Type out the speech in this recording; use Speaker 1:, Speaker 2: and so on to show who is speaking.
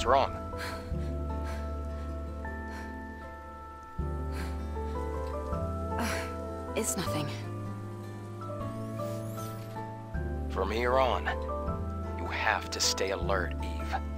Speaker 1: What's wrong?
Speaker 2: It's nothing.
Speaker 1: From here on, you have to stay alert, Eve.